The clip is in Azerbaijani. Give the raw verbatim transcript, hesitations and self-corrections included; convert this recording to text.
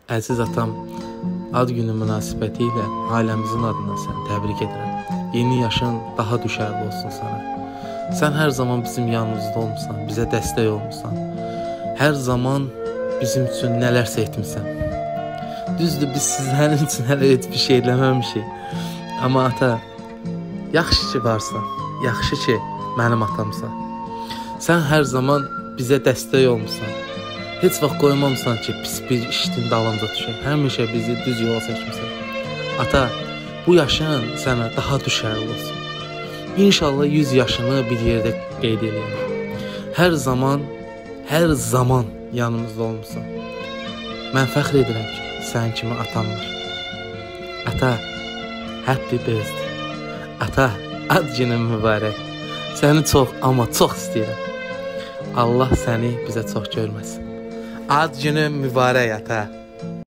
Əziz atam, ad günü münasibəti ilə ailəmizin adına səni təbrik edirəm. Yeni yaşın daha düşərli olsun sana. Sən hər zaman bizim yanımızda olmusan, bizə dəstək olmusan. Hər zaman bizim üçün nələrsə etmisən. Düzdür, biz sizlərin üçün hələ heç bir şey eləməmişik. Amma ata, yaxşı ki varsan, yaxşı ki mənim atamsan. Sən hər zaman bizə dəstək olmusan. Heç vaxt qoymamısan ki, pis bir işin dalınca düşək. Həmişə bizi düz yola çəkmisən. Ata, bu yaşın sənə daha düşərli olsun. İnşallah yüz yaşını bir yerdə qeyd edəyəm. Hər zaman, hər zaman yanımızda olmusan. Mən fəxr edirəm ki, sənin kimi atam var. Ata, happy birthday. Ata, ad günün mübarək. Səni çox, amma çox istəyirəm. Allah səni bizə çox görməsin. Ad günün mübarək ata.